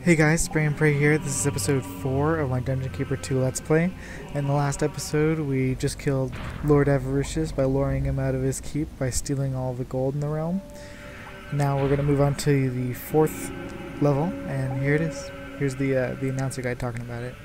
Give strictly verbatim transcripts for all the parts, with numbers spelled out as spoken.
Hey guys, Spray and Pray here. This is episode four of my Dungeon Keeper two Let's Play. In the last episode, we just killed Lord Avaricious by luring him out of his keep by stealing all the gold in the realm. Now we're going to move on to the fourth level, and here it is. Here's the, uh, the announcer guy talking about it.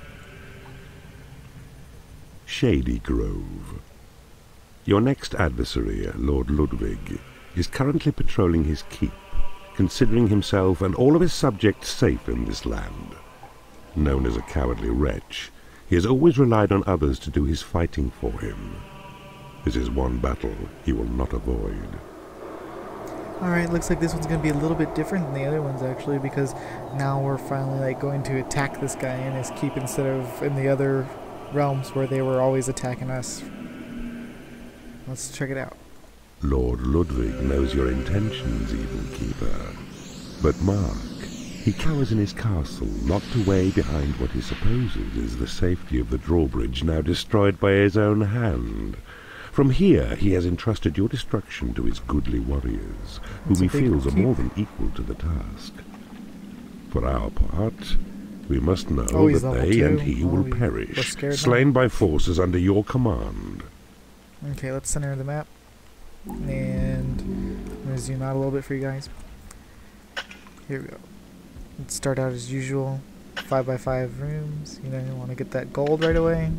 Shadygrove. Your next adversary, Lord Ludwig, is currently patrolling his keep, considering himself and all of his subjects safe in this land. Known as a cowardly wretch, he has always relied on others to do his fighting for him. This is one battle he will not avoid. Alright, looks like this one's going to be a little bit different than the other ones actually, because now we're finally like going to attack this guy in his keep instead of in the other realms where they were always attacking us. Let's check it out. Lord Ludwig knows your intentions, Evil Keeper. But mark, he cowers in his castle, locked away behind what he supposes is the safety of the drawbridge now destroyed by his own hand. From here he has entrusted your destruction to his goodly warriors, whom he feels are more than equal to the task. For our part, we must know oh, that they two. and he oh, will we, perish, slain by forces under your command. Okay, let's center the map. And I'm going to zoom out a little bit for you guys. Here we go. Let's start out as usual. five by five rooms. You know, you want to get that gold right away.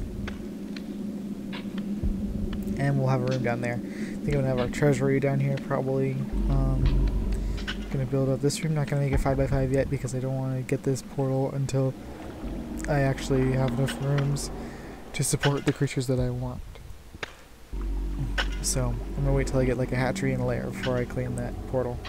And we'll have a room down there. I think I'm going to have our treasury down here probably. Um, going to build up this room. Not going to make it five by five yet because I don't want to get this portal until I actually have enough rooms to support the creatures that I want. So, I'm gonna wait till I get like a hatchery and a lair before I claim that portal.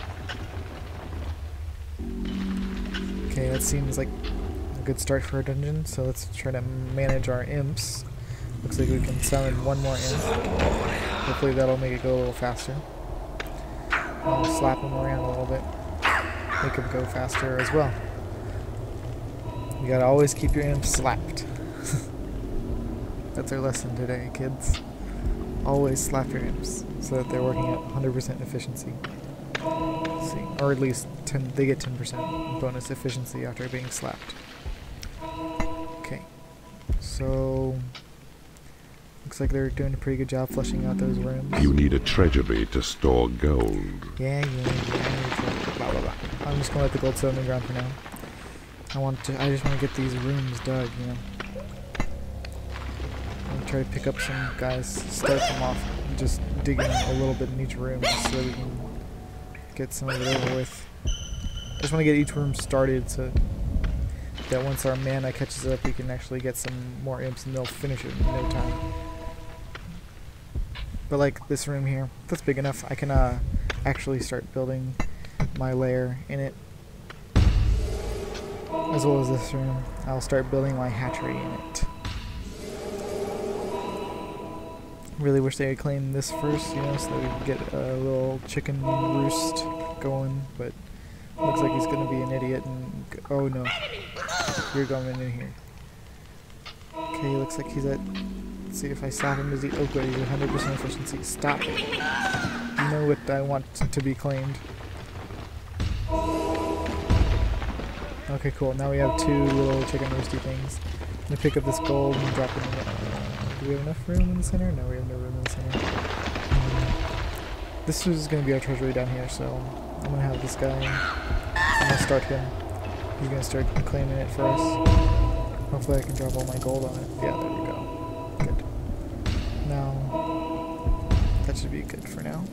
Okay, that seems like a good start for a dungeon, so let's try to manage our imps. Looks like we can summon one more imp. Hopefully that'll make it go a little faster. I'll slap him around a little bit. Make him go faster as well. You gotta always keep your imps slapped. That's our lesson today, kids. Always slap your imps so that they're working at one hundred percent efficiency. Let's see, or at least ten, they get ten percent bonus efficiency after being slapped. Okay, so looks like they're doing a pretty good job flushing out those rooms. You need a treasury to store gold. Yeah, yeah, yeah. Blah, blah, blah. I'm just gonna let the gold sit on the ground for now. I want to. I just want to get these rooms dug, you know. Try to pick up some guys, start them off, and just digging a little bit in each room so we can get some of it over with. I just want to get each room started so that once our mana catches up, we can actually get some more imps and they'll finish it in no time. But like this room here, that's big enough. I can uh, actually start building my lair in it. As well as this room, I'll start building my hatchery in it. Really wish they had claimed this first, you know, so that we could get a little chicken roost going, but looks like he's going to be an idiot and... Go oh no, you're going in here. Okay, looks like he's at... Let's see if I slap him, is he... Oh good, he's one hundred percent efficiency. Stop it. You know what I want to be claimed. Okay, cool, now we have two little chicken roosty things. I'm going to pick up this gold and drop it in the... Do we have enough room in the center? No, we have no room in the center. Um, this is going to be our treasury down here, so I'm going to have this guy. I'm going to start him. He's going to start claiming it for us. Hopefully I can drop all my gold on it. Yeah, there we go. Good. Now, that should be good for now.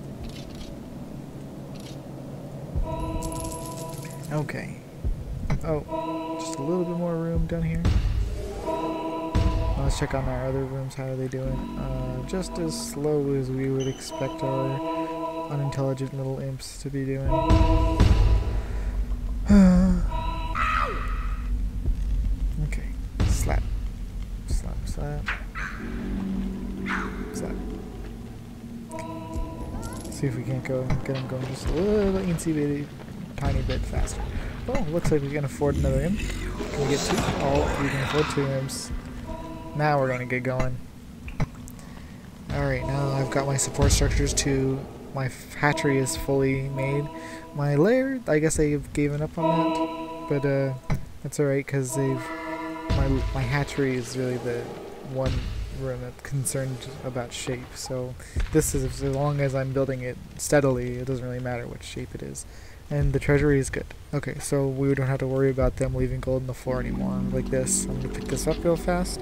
Okay. Oh, just a little bit more room down here. Let's check on our other rooms. How are they doing? Uh, just as slow as we would expect our unintelligent little imps to be doing. Okay. Slap. Slap, slap. Slap. Okay. See if we can't go get them going just a little eensy bitty tiny bit faster. Oh, looks like we can afford another imp. Can we get two? Oh, we can afford two imps. Now we're going to get going. Alright, now I've got my support structures to... My hatchery is fully made. My lair, I guess I've given up on that. but uh, that's alright because they've my my hatchery is really the one room that's concerned about shape. So this is as long as I'm building it steadily, it doesn't really matter what shape it is. And the treasury is good. Okay, so we don't have to worry about them leaving gold on the floor anymore like this. I'm gonna pick this up real fast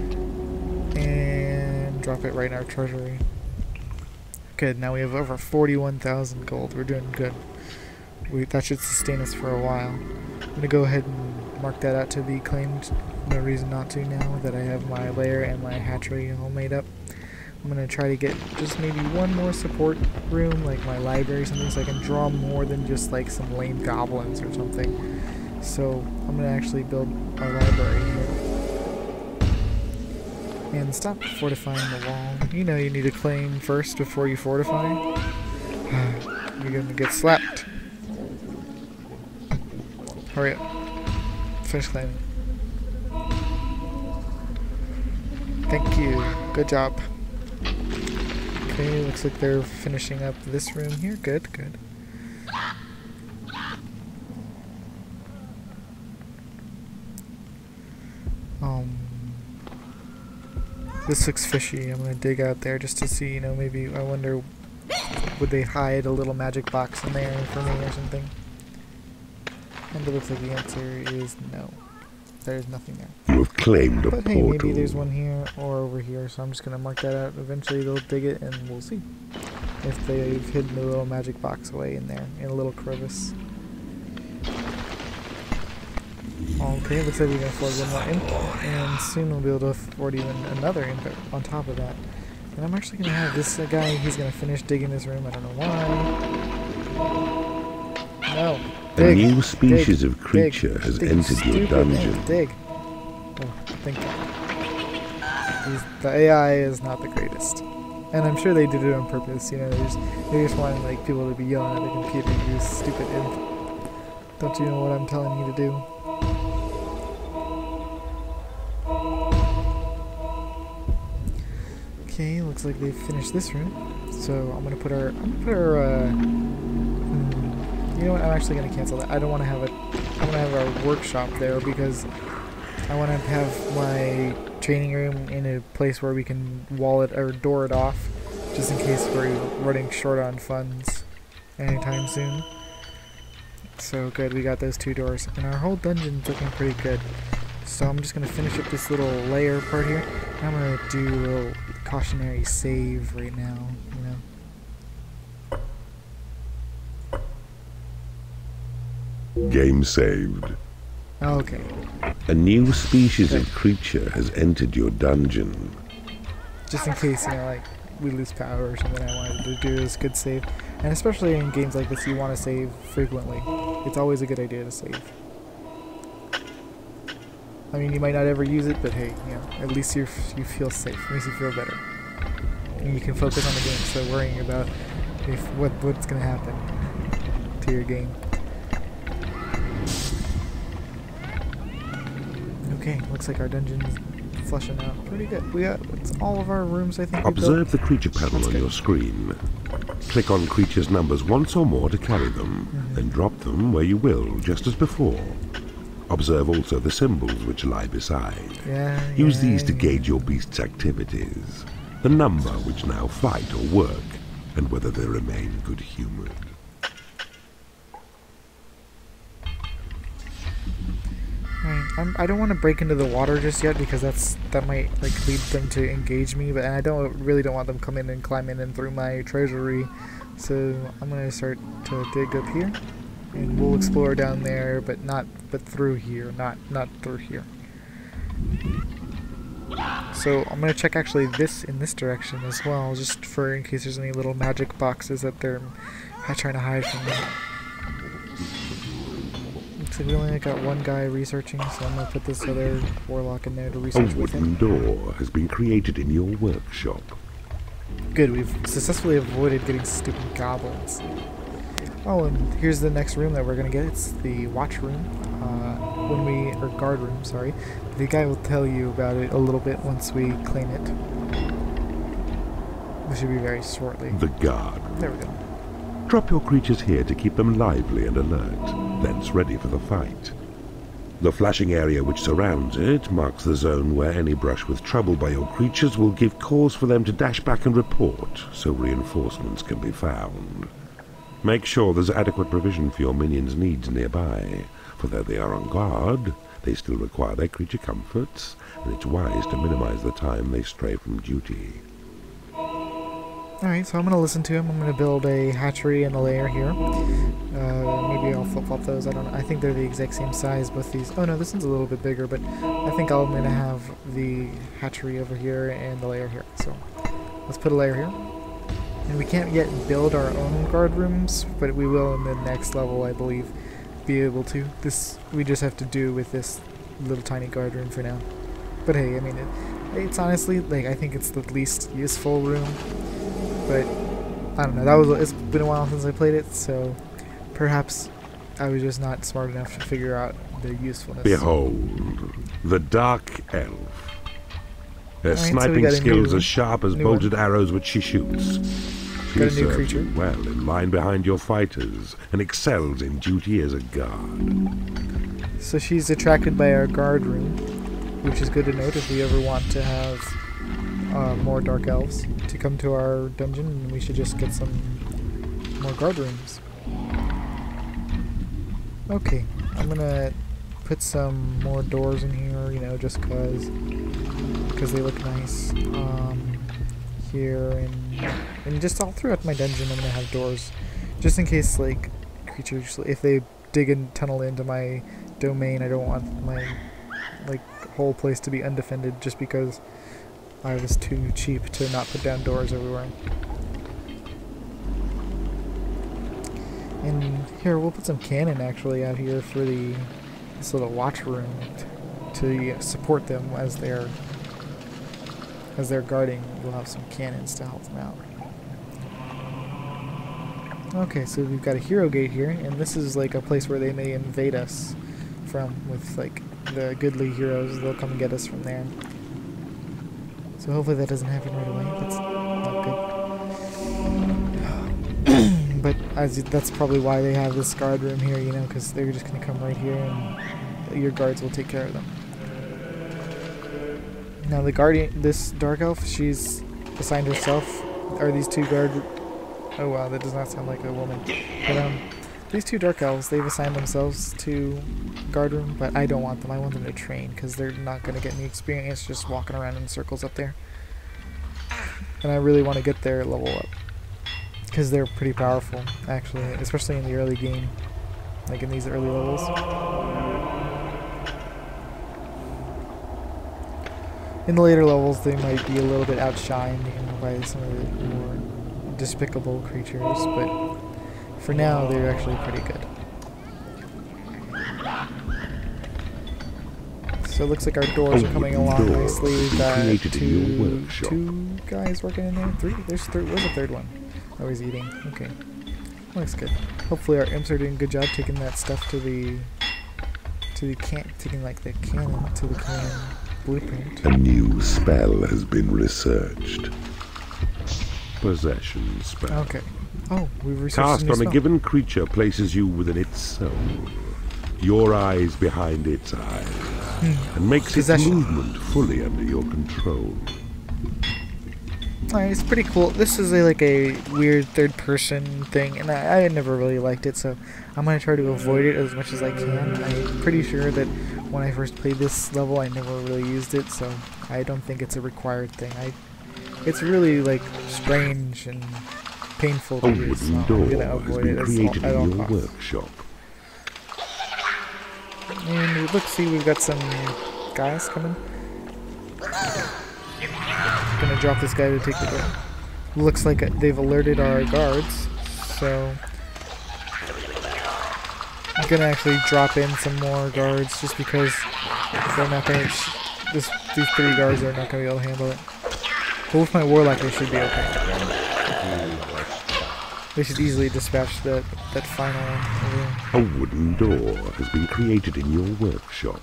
and drop it right in our treasury. Good, now we have over forty-one thousand gold. We're doing good. We, that should sustain us for a while. I'm gonna go ahead and mark that out to be claimed. No reason not to now that I have my lair and my hatchery all made up. I'm gonna try to get just maybe one more support room, like my library or something, so I can draw more than just like some lame goblins or something. So I'm gonna actually build our library here. And stop fortifying the wall. You know you need to claim first before you fortify. You're gonna get slapped. Hurry up. Finish claiming. Thank you. Good job. Okay, looks like they're finishing up this room here. Good, good. Um, this looks fishy. I'm gonna dig out there just to see, you know, maybe, I wonder, would they hide a little magic box in there for me or something? And it looks like the answer is no. There's nothing there. You have claimed a but portal. Hey, maybe there's one here or over here, so I'm just gonna mark that out. Eventually they'll dig it and we'll see if they've hidden the little magic box away in there, in a little crevice. Okay, looks like we can afford one more imp, and soon we'll be able to afford even another imp on top of that. And I'm actually gonna have this uh, guy, he's gonna finish digging this room, I don't know why. No. Dig, a new species dig, of creature dig, has dig, entered your dungeon. Dig, dig. Oh, thank God. These, the A I is not the greatest. And I'm sure they did it on purpose, you know, they just, they just wanted like people to be yelling at the computer and use stupid imp. Don't you know what I'm telling you to do? Okay, looks like they've finished this room. So I'm gonna put our, I'm gonna put our, uh, You know what? I'm actually going to cancel that. I don't want to have a. I want to have our workshop there because I want to have my training room in a place where we can wall it or door it off, just in case we're running short on funds anytime soon. So good, we got those two doors, and our whole dungeon's looking pretty good. So I'm just going to finish up this little layer part here. And I'm going to do a little cautionary save right now. You know. Game saved. Okay. A new species Good. of creature has entered your dungeon. Just in case, you know, like, we lose power or something, I wanted to do this good save. And especially in games like this, you want to save frequently. It's always a good idea to save. I mean, you might not ever use it, but hey, you know, at least you you feel safe. It makes you feel better. And you can focus on the game instead of worrying about if what what's going to happen to your game. Okay, looks like our dungeon's flushing out pretty good. We got it's all of our rooms, I think. Observe the creature panel That's on good. your screen. Click on creatures' numbers once or more to carry them, Mm-hmm. then drop them where you will, just as before. Observe also the symbols which lie beside. Yeah, Use yeah, these to yeah. gauge your beast's activities, the number which now fight or work, and whether they remain good-humoured. Right. I'm, I don't want to break into the water just yet because that's that might like lead them to engage me, but I don't really don't want them come in and climb in and through my treasury. So I'm gonna start to dig up here, and we'll explore down there, but not but through here, not not through here. So I'm gonna check actually this in this direction as well, just for in case there's any little magic boxes that they're trying to hide from me. Looks like we only got one guy researching, so I'm gonna put this other warlock in there to A research with him. wooden door has been created in your workshop. Good, we've successfully avoided getting stupid goblins. Oh, and here's the next room that we're gonna get. It's the watch room. Uh, when we, or guard room, sorry. The guy will tell you about it a little bit once we claim it. Which should be very shortly. The guard. There we go. Drop your creatures here to keep them lively and alert, thence ready for the fight. The flashing area which surrounds it marks the zone where any brush with trouble by your creatures will give cause for them to dash back and report, so reinforcements can be found. Make sure there's adequate provision for your minions' needs nearby, for though they are on guard, they still require their creature comforts, and it's wise to minimize the time they stray from duty. Alright, so I'm going to listen to him. I'm going to build a hatchery and a lair here. Uh, maybe I'll flip-flop those. I don't know. I think they're the exact same size, both these. Oh no, this one's a little bit bigger, but I think I'm going to have the hatchery over here and the lair here. So let's put a lair here. And we can't yet build our own guard rooms, but we will in the next level, I believe, be able to. This we just have to do with this little tiny guard room for now. But hey, I mean, it, it's honestly, like, I think it's the least useful room. But I don't know. That was it's been a while since I played it, so perhaps I was just not smart enough to figure out the usefulness. Behold, the Dark Elf. Her right, sniping so skills new, as sharp as bolted one. arrows which she shoots. She got a new serves creature. you well in line behind your fighters and excels in duty as a guard. So she's attracted by our guard room, which is good to note if we ever want to have uh, more dark elves to come to our dungeon, and we should just get some more guard rooms. Okay, I'm gonna put some more doors in here, you know, just cause, cause they look nice. Um, here and and just all throughout my dungeon, I'm gonna have doors, just in case like creatures, if they dig and tunnel into my domain, I don't want my like whole place to be undefended just because I was too cheap to not put down doors everywhere. And here, we'll put some cannon actually out here for the this little watch room to support them as they're as they're guarding. We'll have some cannons to help them out. Okay, so we've got a hero gate here, and this is like a place where they may invade us from with like the goodly heroes. They'll come and get us from there. So hopefully that doesn't happen right away. That's not good. But as that's probably why they have this guard room here, you know, because they're just going to come right here and your guards will take care of them. Now the guardian, this dark elf, she's assigned herself. Are these two guard? Oh wow, that does not sound like a woman. But um, these two dark elves, they've assigned themselves to guard room, but I don't want them. I want them to train because they're not going to get any experience just walking around in circles up there. And I really want to get their level up because they're pretty powerful, actually, especially in the early game, like in these early levels. In the later levels, they might be a little bit outshined, you know, by some of the more despicable creatures, but for now, they're actually pretty good. So it looks like our doors are coming along nicely. We've got two, two guys working in there. Three? There's th where's the third one? Oh, he's eating. Okay. Looks good. Hopefully our imps are doing a good job taking that stuff to the... to the can taking like the cannon to the cannon blueprint. A new spell has been researched. Possession spell. Okay. Oh, we've researched Cast a new on spell. a given creature places you within its soul, your eyes behind its eyes, hmm. and makes its Possession. movement fully under your control. Alright, it's pretty cool. This is a, like a weird third-person thing, and I, I never really liked it, so I'm going to try to avoid it as much as I can. I'm pretty sure that when I first played this level, I never really used it, so I don't think it's a required thing. I, it's really, like, strange and painful to a use, so wooden I'm door going to has avoid been it created at all, in at your all costs. workshop. And look, see, we've got some guys coming. Gonna drop this guy to take the door. Looks like they've alerted our guards, so I'm gonna actually drop in some more guards just because they're not gonna. This, these three guards are not gonna be able to handle it. But with my warlock, they should be okay. They should easily dispatch that that final one. A wooden door has been created in your workshop.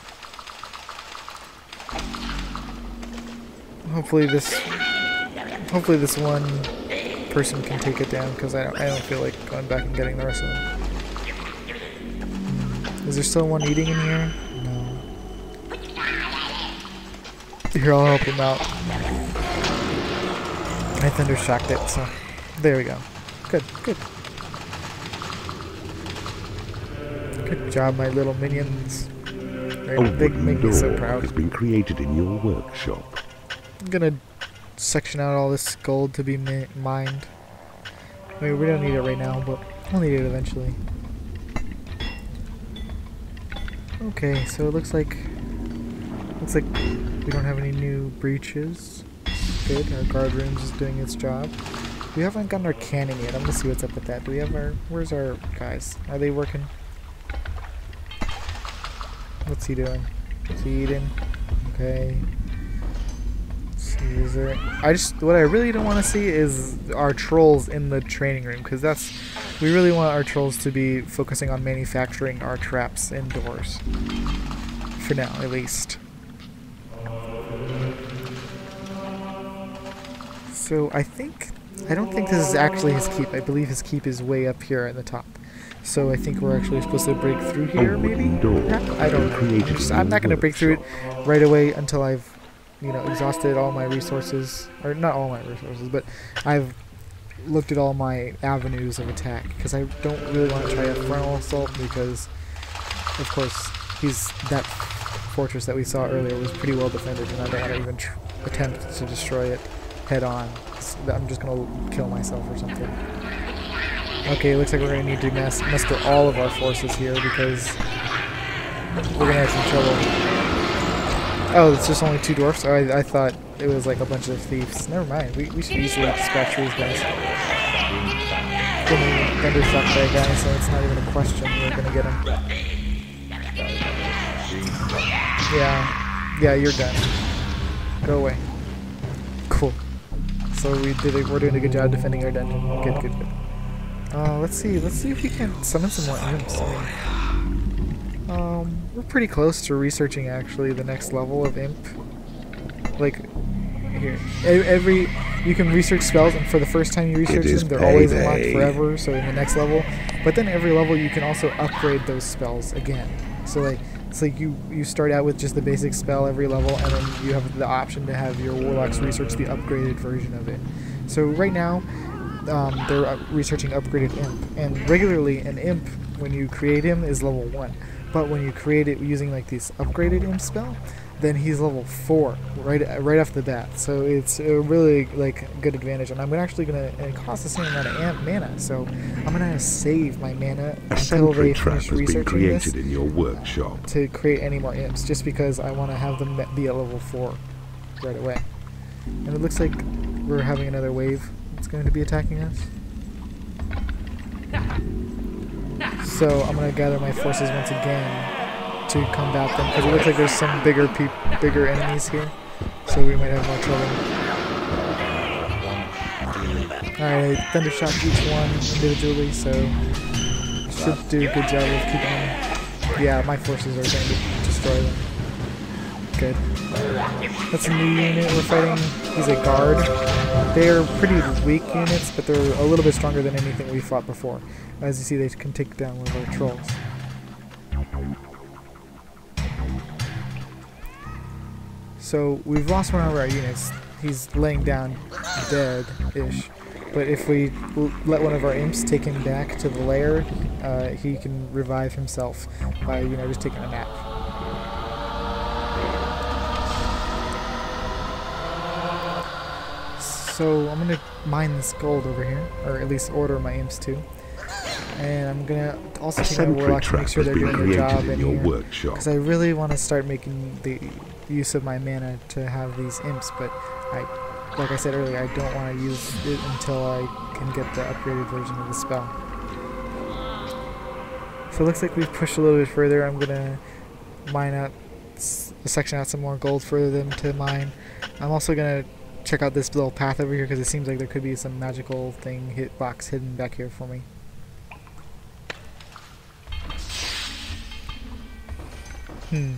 Hopefully this, hopefully this one person can take it down because I don't, I don't feel like going back and getting the rest of them. Is there still one eating in here? No. Here, I'll help him out. I thunder shocked it, so there we go. Good, good. Good job, my little minions. They're, A they wooden make me so door proud. has been created in your workshop. I'm gonna section out all this gold to be mi mined. I mean, we don't need it right now, but we'll need it eventually. Okay, so it looks like looks like we don't have any new breaches. Good, our guard room is doing its job. We haven't gotten our cannon yet. I'm gonna see what's up with that. Do we have our? Where's our guys? Are they working? What's he doing? Is he eating? Okay. Let's see, is there? I just what I really don't want to see is our trolls in the training room, because that's we really want our trolls to be focusing on manufacturing our traps indoors. For now, at least. So I think, I don't think this is actually his keep. I believe his keep is way up here at the top. So I think we're actually supposed to break through here, maybe? I don't know. I'm, just, I'm not going to break through it right away until I've, you know, exhausted all my resources. Or not all my resources, but I've looked at all my avenues of attack. Because I don't really want to try a frontal assault because, of course, he's that fortress that we saw earlier was pretty well defended, and I don't want to even tr attempt to destroy it head on. I'm just gonna kill myself or something. Okay, it looks like we're gonna need to mas muster all of our forces here because we're gonna have some trouble. Oh, it's just only two dwarfs? Oh, I, I thought it was like a bunch of thieves. Never mind. We, we should easily dispatch these guys. Gonna thunder shock that guy, so it's not even a question. We're gonna get him. Yeah. Yeah, you're done. Go away. Cool. So we did it. We're doing a good job defending our dungeon. Good, good, good. Uh, let's see. Let's see if we can summon some more imps. I mean, um, we're pretty close to researching actually the next level of imp. Like here, every you can research spells, and for the first time you research them, they're always unlocked forever. So in the next level, but then every level you can also upgrade those spells again. So like. It's like you, you start out with just the basic spell every level, and then you have the option to have your warlocks research the upgraded version of it. So right now, um, they're uh, researching upgraded imp, and regularly an imp, when you create him, is level one. But when you create it using like this upgraded imp spell, then he's level four right right off the bat. So it's a really like good advantage, and I'm actually gonna and it costs the same amount of amp mana. So I'm gonna save my mana until they finish researching this in your workshop to create any more imps, just because I want to have them be at level four right away. And it looks like we're having another wave that's going to be attacking us. So I'm gonna gather my forces once again to combat them, because it looks like there's some bigger peop bigger enemies here, so we might have more trouble. Alright, thunder shock each one individually, so should do a good job of keeping them. Yeah, my forces are going to destroy them. Good. That's a new unit we're fighting. He's a guard. They're pretty weak units, but they're a little bit stronger than anything we fought before. As you see, they can take down one of our trolls. So we've lost one of our units. He's laying down dead-ish. But if we let one of our imps take him back to the lair, uh, he can revive himself by, you know, just taking a nap. So I'm gonna mine this gold over here, or at least order my imps to. And I'm gonna also take my warlock to make sure they're doing their job in here, because I really want to start making the use of my mana to have these imps, but I, like I said earlier, I don't want to use it until I can get the upgraded version of the spell. So it looks like we've pushed a little bit further. I'm gonna mine out, section out some more gold for them to mine. I'm also gonna check out this little path over here, because it seems like there could be some magical thing hit box hidden back here for me. Hmm.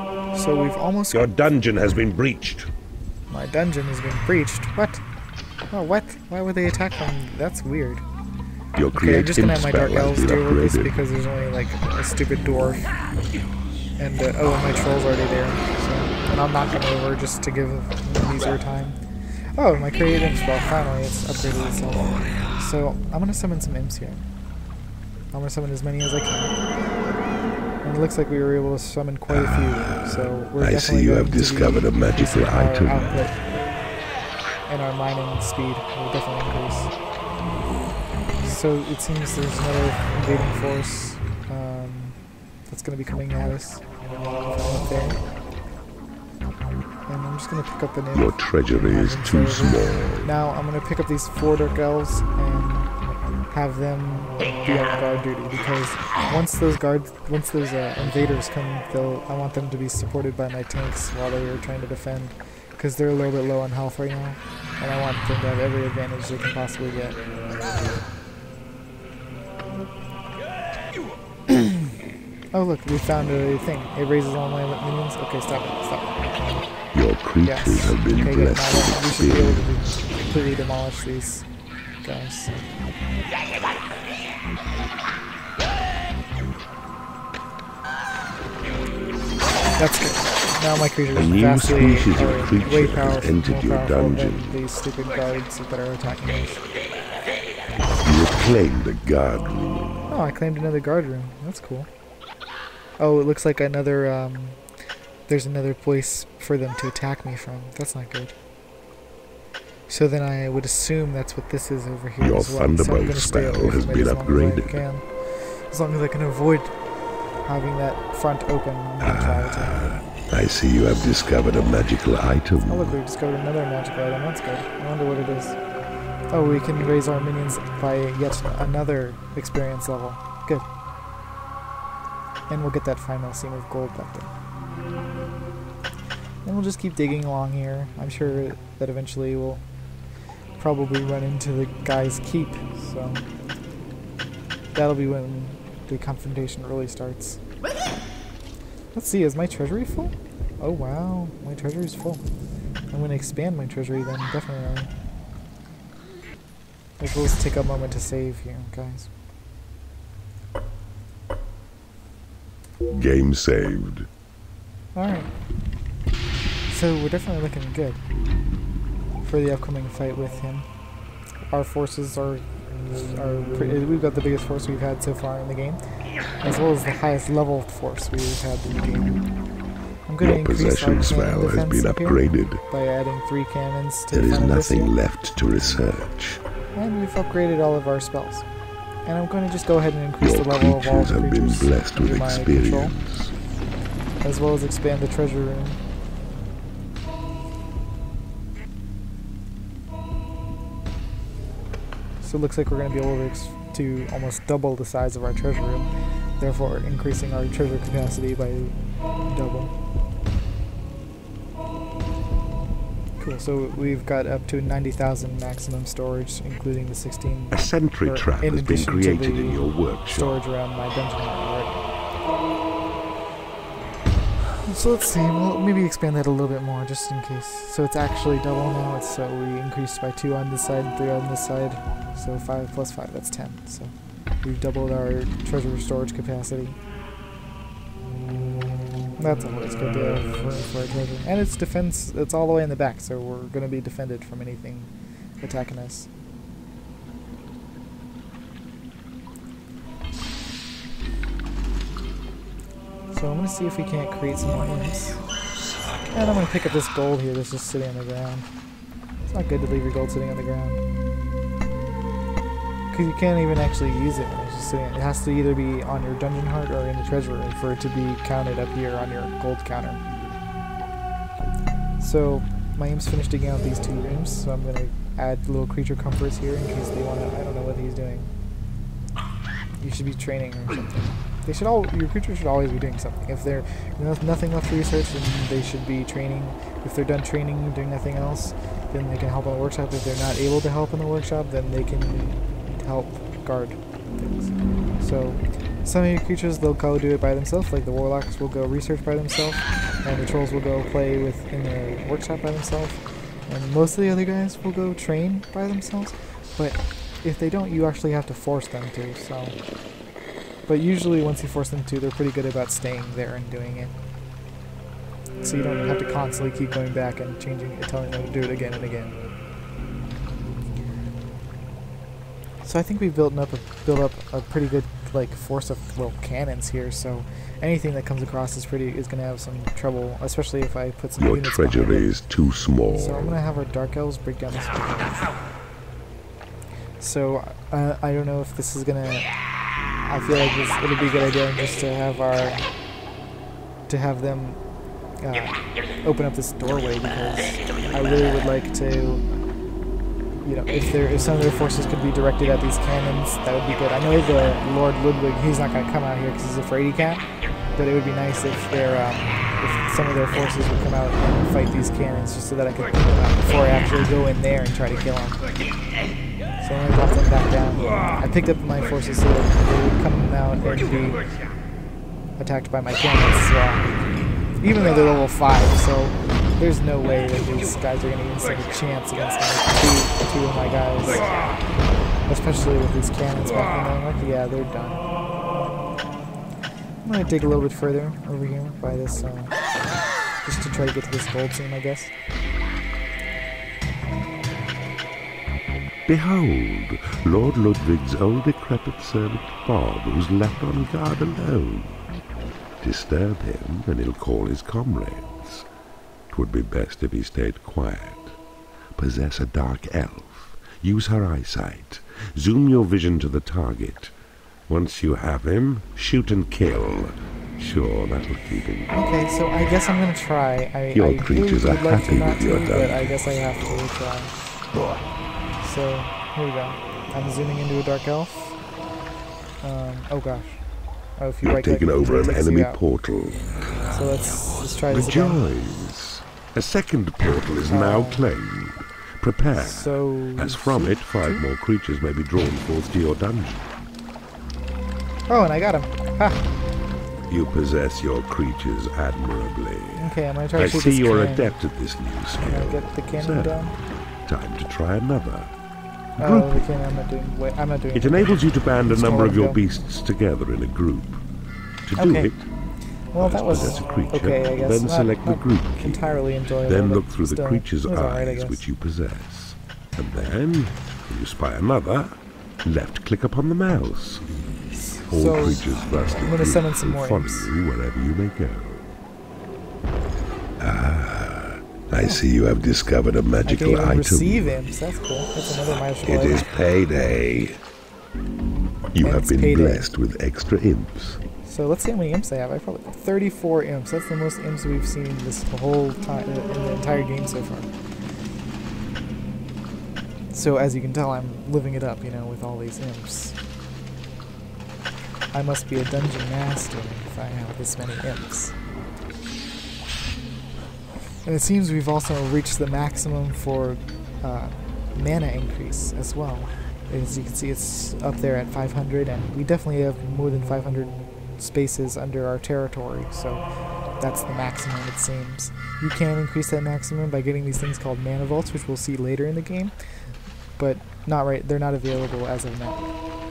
So we've almost... Your dungeon has been breached. My dungeon has been breached? What? Oh, what? Why would they attack from? That's weird. Your Okay, I'm just gonna have my dark spell has elves been deal with this upgraded. because there's only like a stupid dwarf. And, uh, oh, and my troll's already there. So, and I'll knock him over just to give him easier time. Oh, my create imp spell, finally, it's upgraded itself. So, I'm gonna summon some imps here. I'm gonna summon as many as I can. And it looks like we were able to summon quite a few, so we're I definitely see you going have to discovered be a magical increasing our item. output and our mining speed will definitely increase. So it seems there's another invading force um, that's going to be coming at us from up there. And I'm just going to pick up an imp. Your treasury is too small. Now I'm going to pick up these four dark elves and have them be on guard duty, because once those guards, once those uh, invaders come, they'll. I want them to be supported by my tanks while they are trying to defend, because they're a little bit low on health right now, and I want them to have every advantage they can possibly get. Oh look, we found a thing. It raises all my minions. Okay, stop it, stop it. Your creatures Yes. have been Okay, good. blessed Now with we should be able experience. to completely demolish these guys. That's good. Now my creatures A new vastly species of are creature way has powerful, entered more your powerful dungeon. than these stupid guards that are attacking us. You have claimed a guard room. Oh, I claimed another guard room. That's cool. Oh, it looks like another, um, there's another place for them to attack me from. That's not good. So then I would assume that's what this is over here Your as well. So I'm Thunderbolt gonna stay spell away has from it been as long upgraded. as I can. As long as I can avoid having that front open, I'm gonna try to. I see you have discovered a magical item. Oh look, we discovered another magic item. That's good. I wonder what it is. Oh, we can raise our minions by yet another experience level. Good. And we'll get that final seam of gold back there. And we'll just keep digging along here. I'm sure that eventually we'll probably run into the guy's keep, so that'll be when the confrontation really starts. Let's see, is my treasury full? Oh wow, my treasury's full. I'm going to expand my treasury then, definitely. As well as take a moment to save here, guys. Game saved. Alright. So we're definitely looking good for the upcoming fight with him. Our forces are, are pretty, we've got the biggest force we've had so far in the game, as well as the highest level force we've had in the game. I'm going to Your increase our possession cannon spell has defense been up here upgraded. by adding three cannons to There the is front of this nothing here. left to research. And we've upgraded all of our spells. And I'm going to just go ahead and increase Your the level of all creatures the have been creatures blessed with under my control, experience. as well as expand the treasure room. So it looks like we're going to be able to, ex to almost double the size of our treasure room, therefore increasing our treasure capacity by double. Cool, so we've got up to ninety thousand maximum storage, including the sixteen. A sentry or trap in has been addition to created the in your workshop. storage around my dungeon already. So let's see, we'll maybe expand that a little bit more just in case. So it's actually double now, it's, so we increased by two on this side, three on this side. So five plus five, that's ten. So we've doubled our treasure storage capacity. That's always good to have for, for our treasure. And it's defense, it's all the way in the back, so we're going to be defended from anything attacking us. So I'm going to see if we can't create some more imps. And I'm going to pick up this gold here that's just sitting on the ground. It's not good to leave your gold sitting on the ground, because you can't even actually use it when it's just sitting. It has to either be on your dungeon heart or in the treasure room for it to be counted up here on your gold counter. So my imps finished digging out these two rooms, so I'm going to add little creature comforts here in case they want to. I don't know what he's doing. You should be training or something. They should all. Your creatures should always be doing something. If they're there's nothing left to research, then they should be training. If they're done training, doing nothing else, then they can help in the workshop. If they're not able to help in the workshop, then they can help guard things. So some of your creatures, they'll go do it by themselves. Like the warlocks will go research by themselves, and the trolls will go play with in the workshop by themselves. And most of the other guys will go train by themselves, but if they don't, you actually have to force them to, so... But usually once you force them to, they're pretty good about staying there and doing it. So you don't have to constantly keep going back and changing it, telling them to do it again and again. So I think we've built up a, built up a pretty good like force of little cannons here, so anything that comes across is pretty is going to have some trouble, especially if I put some Your units treasury behind it. is too small. So I'm going to have our Dark Elves break down this wall. So uh, I don't know if this is going to... I feel like this, it'll be a good idea just to have our... to have them uh, open up this doorway, because I really would like to... You know, if there if some of their forces could be directed at these cannons, that would be good. I know the Lord Ludwig, he's not going to come out here because he's afraid he can't, but it would be nice if their um, if some of their forces would come out and fight these cannons, just so that I could, uh, before I actually go in there and try to kill them. So I'm going to drop them back down. I picked up my forces so that they would come out and be attacked by my cannons as well. Even though they're level five, so there's no way that these guys are going to stand a chance against like two, two of my guys. Especially with these cannons back in there. Like, yeah, they're done. I'm going to dig a little bit further over here by this, uh, just to try to get to this gold seam, I guess. Behold, Lord Ludwig's old decrepit servant Bob, who's left on guard alone. Disturb him, and he'll call his comrades. 'Twould be best if he stayed quiet. Possess a dark elf. Use her eyesight. Zoom your vision to the target. Once you have him, shoot and kill. Sure, that'll keep him. Okay, so I guess I'm gonna try. I, Your I creatures really are would like happy to not with your to, but I dungeon. guess I have to try. So, here we go. I'm zooming into a dark elf. Um, oh gosh. Oh, if you You've right click, taken over it an takes you enemy out. portal. So let's, let's try this again. Rejoice! A second portal is now Uh, claimed. Prepare, So, as from it five more creatures may be drawn forth to your dungeon. oh, and I got him. Ha! You possess your creatures admirably. Okay, I'm gonna try I to shoot see this you're cannon. adept at this new Can I skill. get the cannon So, down? time to try another. Oh, the Grouping. cannon, I'm not doing, wait, I'm not doing It enables you to band a Just number let of them your go. beasts together in a group. To do Okay. it, Well, first that was possess a creature, okay, I guess. then Not- select the not group key. entirely enjoyable. Then but look through the still, creature's it was alright, I eyes guess. which you possess. And then, when you spy another, left click upon the mouse. All So, creatures thus I'm gonna summon some will more follow imps. you wherever you may go. Ah, I see you have discovered a I can magical even item. receive imps. That's cool. That's another magical It item. is payday. You have It's been payday. blessed with extra imps. So let's see how many imps I have. I probably have thirty-four imps. That's the most imps we've seen this whole time in the entire game so far. So as you can tell, I'm living it up, you know, with all these imps. I must be a dungeon master if I have this many imps. And it seems we've also reached the maximum for uh, mana increase as well. As you can see, it's up there at five hundred, and we definitely have more than five hundred spaces under our territory, so that's the maximum, it seems. You can increase that maximum by getting these things called mana vaults, which we'll see later in the game, but not right. They're not available as of now.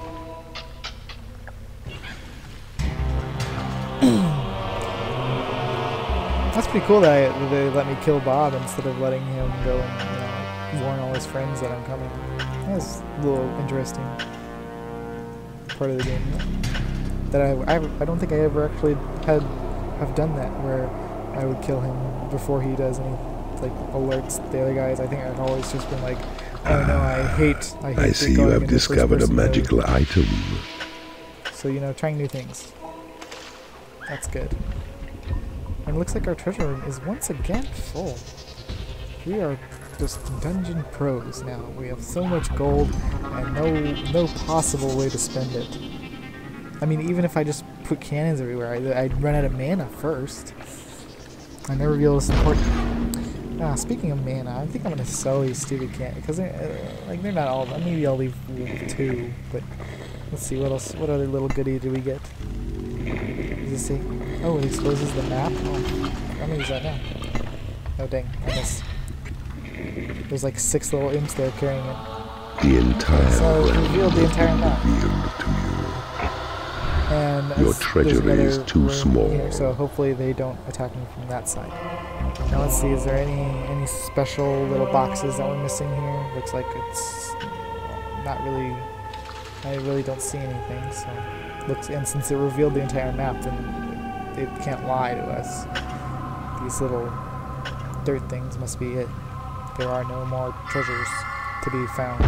That's pretty cool that, I, that they let me kill Bob instead of letting him go and, you know, warn all his friends that I'm coming. That's a little interesting part of the game. That I, I, I don't think I ever actually had have done that, where I would kill him before he does any, like, alerts the other guys. I think I've always just been like, oh no, I hate, I hate I see you going have into discovered a first-person mode. magical item. So, you know, trying new things. That's good. And it looks like our treasure room is once again full. We are just dungeon pros now. We have so much gold and no no possible way to spend it. I mean, even if I just put cannons everywhere, I, I'd run out of mana first. I'd never be able to support... Ah, speaking of mana, I think I'm going to sell these stupid cannons, because they're, uh, like, they're not all... Maybe I'll leave two, but let's see, what else, what other little goodie do we get? Does it say... Oh, it exposes the map? Oh, I'm going to use that now. Oh, dang, I missed. There's like six little imps there carrying it. The entire So it realm revealed the entire map. revealed to you. And Your as- treasure there's is another too room small. Here, so hopefully they don't attack me from that side. Now let's see, is there any any special little boxes that we're missing here? Looks like it's not really. I really don't see anything. So looks, and since it revealed the entire map, then it, it can't lie to us. These little dirt things must be it. There are no more treasures to be found.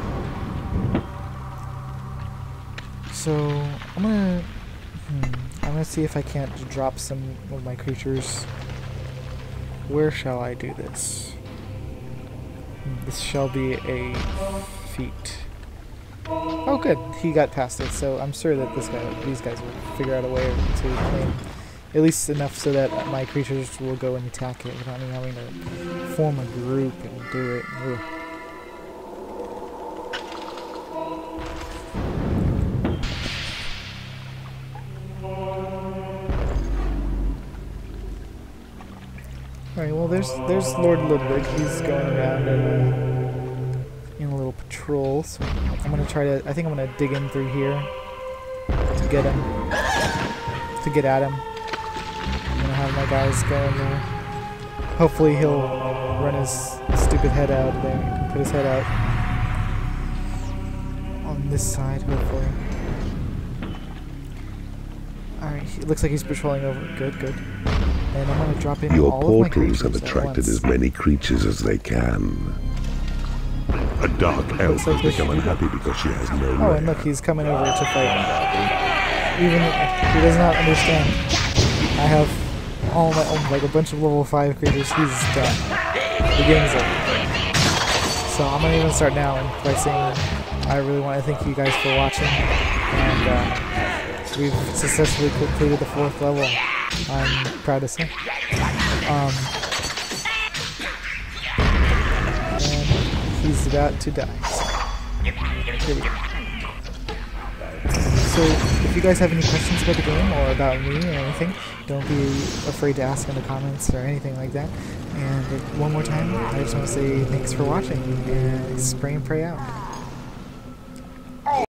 So I'm gonna, hmm, I'm gonna see if I can't drop some of my creatures. Where shall I do this? Hmm, this shall be a feat. Oh, good, he got past it. So I'm sure that this guy, these guys will figure out a way to claim at least enough so that my creatures will go and attack it without me having to form a group and do it. Ugh. Alright, well there's there's Lord Ludwig. He's going around in a, in a little patrol, so I'm gonna try to, I think I'm gonna dig in through here to get him, to get at him. I'm gonna have my guys go in there. Hopefully he'll run his stupid head out there, put his head out on this side, hopefully. Alright, it looks like he's patrolling over. Good, good. And I'm going to drop in Your all of my portals have creatures at attracted once. as many creatures as they can. A dark elf like has this become should be unhappy because she has no Oh, lair. and look, he's coming over to fight. Even he does not understand. I have all my own, like a bunch of level five creatures. He's done. The game's over. So I'm going to even start now and by saying I really want to thank you guys for watching. And uh, we've successfully completed the fourth level. I'm proud to say. Um, and he's about to die. So, here we go. So, if you guys have any questions about the game or about me or anything, don't be afraid to ask in the comments or anything like that. And one more time, I just want to say thanks for watching and spray and pray out.